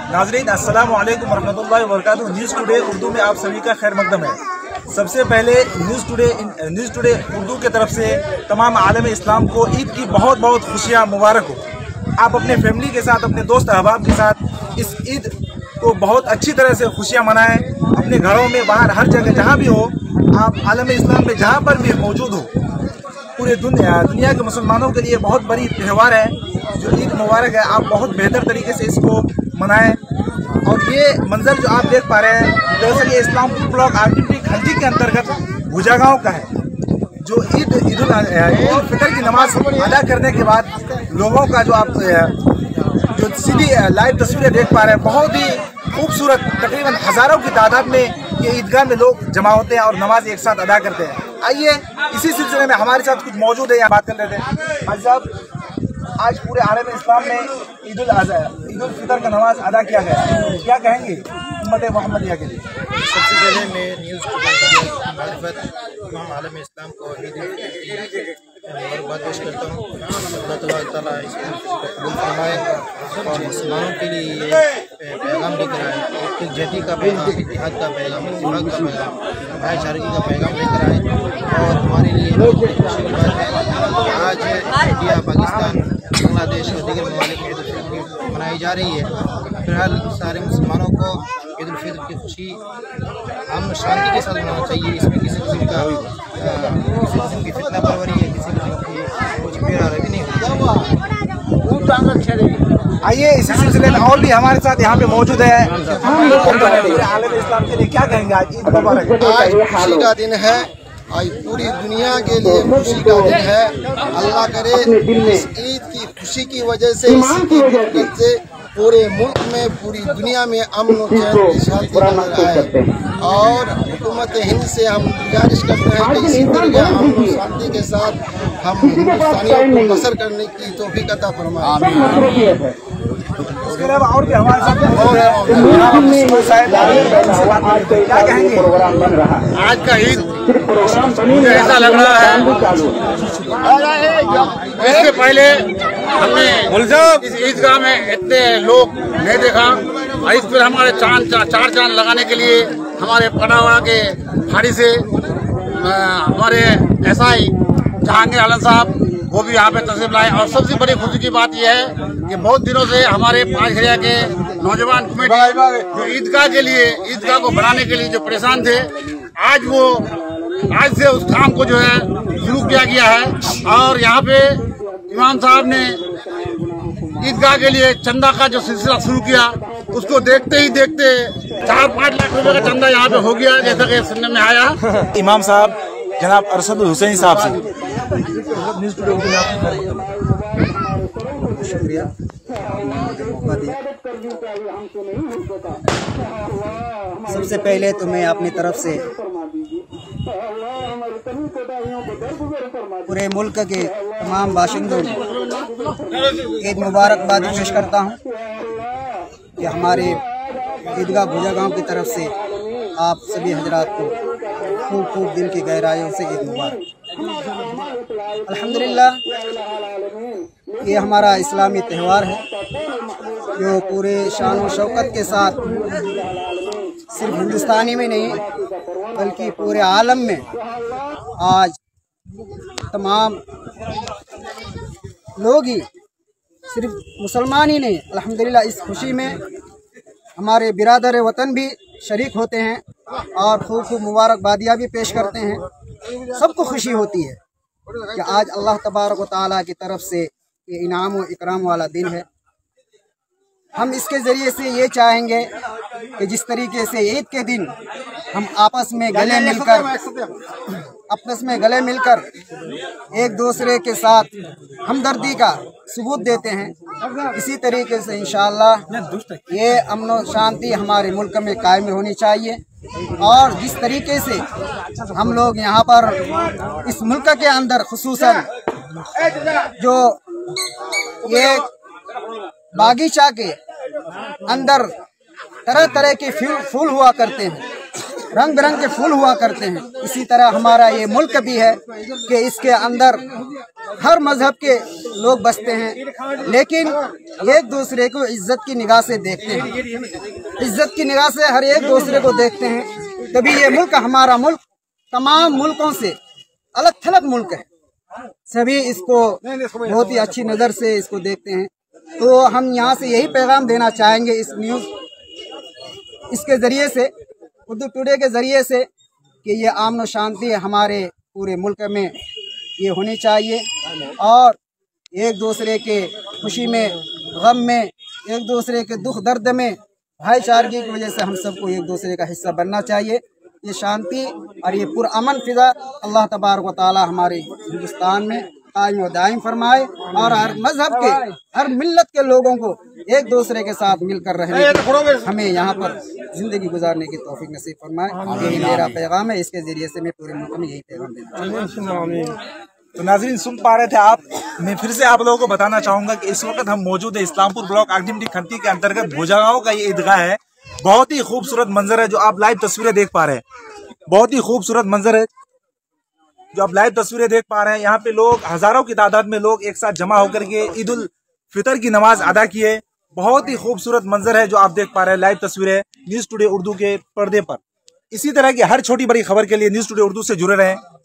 नाज़रीन अस्सलामु अलैकुम वरहमतुल्लाहि वबरकातुहू। न्यूज़ टुडे उर्दू में आप सभी का खैर मकदम है। सबसे पहले न्यूज़ टुडे उर्दू की तरफ से तमाम आलम इस्लाम को ईद की बहुत बहुत खुशियाँ मुबारक हो। आप अपने फैमिली के साथ, अपने दोस्त अहबाब के साथ इस ईद को बहुत अच्छी तरह से खुशियाँ मनाएं। अपने घरों में, बाहर, हर जगह जहाँ भी हो, आप आलम इस्लाम में जहाँ पर भी मौजूद हो, पूरे दुनिया के मुसलमानों के लिए बहुत बड़ी त्यौहार है जो ईद मुबारक है। आप बहुत बेहतर तरीके से इसको मनाएं। और ये मंजर जो आप देख पा रहे हैं, दरअसल ये इस्लामपुर ब्लॉक आरटीपी खंडी के अंतर्गत भुजा गाँव का है, जो ईद उल फितर की नमाज अदा करने के बाद लोगों का जो सीधी लाइव तस्वीरें देख पा रहे हैं, बहुत ही खूबसूरत, तकरीबन हज़ारों की तादाद में ये ईदगाह में लोग जमा होते हैं और नमाज एक साथ अदा करते हैं। आइए इसी सिलसिले में हमारे साथ कुछ मौजूद है, यहाँ बात कर लेते हैं। हाजी साहब, आज पूरे आलम इस्लाम में ईद उल फितर का नमाज अदा किया गया, क्या कहेंगे उम्मत मोहम्मदिया के लिए? सबसे पहले मैं न्यूज़ मार्फत तमाम आलम इस्लाम को ईद उल फितर की मुबारकबाद पेश करता हूँ। अल्लाह तबारक तआला इसको कबूल फरमाए और मुसलमानों के लिए ये पैगाम लेकर आए, एकजुटता का पैगाम, इत्तेहाद का पैगाम, इत्तेफाक का पैगाम, भाईचारगी का पैगाम लेकर आए। और हमारे लिए बहुत खुशी की बात है कि आज इंडिया, पाकिस्तान, बांग्लादेश और दीगर ममालिक में ईद उल फितर मनाई जा रही है। फिलहाल सारे मुसलमानों को ईद उल फितर की खुशी अमन शांति के साथ मनाना चाहिए। इसमें किसी किस्म की फितना परवरी है, किसी किस्म की कुछ बेरारवी नहीं होती। आइए इसी सिलसिले में और भी हमारे साथ यहाँ पे मौजूद है आलम इस्लाम के लिए, क्या कहेंगे? आज ईद मुबारक, आज खुशी का दिन है, आज पूरी दुनिया के लिए खुशी का दिन है। अल्लाह करे इस ईद की खुशी की वजह से, इसी की बरकत से पूरे मुल्क में, पूरी दुनिया में अमन और चैन की शांति बन रहा है। और हुकूमत हिंद से हम गुजारिश करते हैं कि इसी तरह अमन और शांति के साथ हम हिंदुस्तानियों को बसर करने की तौफीक अता फरमाए। उसके अलावा और भी हमारे साथ क्या कहेंगे? आज का ईद मुझे ऐसा लग रहा है, इससे पहले हमने इस ईदगाह में इतने लोग नहीं देखा। इस पर हमारे चार चांद लगाने के लिए हमारे पटावाड़ा के फाड़ी से हमारे एसआई जहांगीर आलम साहब वो भी यहाँ पे तशरीफ लाए। और सबसे बड़ी खुशी की बात यह है कि बहुत दिनों से हमारे पाँचघरिया के नौजवान कमेटी जो ईदगाह को बनाने के लिए जो परेशान थे, आज से उस काम को जो है शुरू किया गया है। और यहाँ पे इमाम साहब ने ईदगाह के लिए चंदा का जो सिलसिला शुरू किया, उसको देखते ही देखते 4-5 लाख रुपए का चंदा यहाँ पे हो गया, जैसा कि सुनने में आया। इमाम साहब जनाब अरशद हुसैन साहब से शुक्रिया। सबसे पहले तो मैं अपनी तरफ से पूरे मुल्क के तमाम बाशिंदों ईद मुबारकबाद पेश करता हूँ कि हमारे ईदगाह भुजा गाँव की तरफ से आप सभी हजरात को खूब खूब दिल की गहराइयों से ईद मुबारक। अल्हम्दुलिल्लाह, ये हमारा इस्लामी त्यौहार है जो पूरे शान और शौकत के साथ सिर्फ हिंदुस्तानी में नहीं बल्कि पूरे आलम में आज तमाम लोग ही, सिर्फ मुसलमान ही नहीं, अल्हम्दुलिल्लाह इस खुशी में हमारे बिरादर वतन भी शरीक होते हैं और खूब खूब मुबारकबादियाँ भी पेश करते हैं। सबको खुशी होती है कि आज अल्लाह तबारक व तआला की तरफ से ये इनाम व इकराम वाला दिन है। हम इसके ज़रिए से ये चाहेंगे कि जिस तरीके से ईद के दिन हम आपस में गले मिलकर एक दूसरे के साथ हमदर्दी का सबूत देते हैं, इसी तरीके से इंशाअल्लाह ये अमन और शांति हमारे मुल्क में कायम होनी चाहिए। और जिस तरीके से हम लोग यहाँ पर इस मुल्क के अंदर खुसूसन जो ये बागीचा के अंदर तरह तरह के फूल हुआ करते हैं, रंग बिरंग के फूल हुआ करते हैं। इसी तरह हमारा ये मुल्क भी है कि इसके अंदर हर मजहब के लोग बसते हैं, लेकिन एक दूसरे को इज्जत की निगाह से देखते हैं। इज्जत की निगाह से हर एक दूसरे को देखते हैं। तभी ये मुल्क, हमारा मुल्क तमाम मुल्कों से अलग थलग मुल्क है। सभी इसको बहुत ही अच्छी नज़र से इसको देखते हैं। तो हम यहाँ से यही पैगाम देना चाहेंगे इस न्यूज़, इसके ज़रिए से, उर्दू टुडे के ज़रिए से, कि ये अमन और शांति हमारे पूरे मुल्क में ये होनी चाहिए और एक दूसरे के खुशी में, गम में, एक दूसरे के दुख दर्द में भाईचारगी की वजह से हम सबको एक दूसरे का हिस्सा बनना चाहिए। ये शांति और ये पुरअमन फिजा अल्लाह तबारक व तआला हमारे हिंदुस्तान में कायम व दायम फरमाए और हर मजहब के, हर मिल्लत के लोगों को एक दूसरे के साथ मिलकर रहने, हमें यहाँ पर जिंदगी गुजारने की तौफीक नसीब फरमाए। यही मेरा पैगाम है। इसके जरिए से मैं पूरे मुल्क में यही पैगाम देता। तो नाज़रीन सुन पा रहे थे आप। मैं फिर से आप लोगों को बताना चाहूँगा कि इस वक्त हम मौजूद है इस्लामपुर ब्लॉक आगडीमडी खंती के अंतर्गत भोजागांव का ये ईदगाह है। बहुत ही खूबसूरत मंजर है जो आप लाइव तस्वीरें देख पा रहे हैं। बहुत ही खूबसूरत मंजर है जो आप लाइव तस्वीरें देख पा रहे हैं। यहाँ पे लोग, हजारों की तादाद में लोग एक साथ जमा होकर के ईद उल फितर की नमाज अदा किए। बहुत ही खूबसूरत मंजर है जो आप देख पा रहे हैं, लाइव तस्वीरें न्यूज़ टुडे उर्दू के पर्दे पर। इसी तरह की हर छोटी बड़ी खबर के लिए न्यूज़ टुडे उर्दू से जुड़े रहें।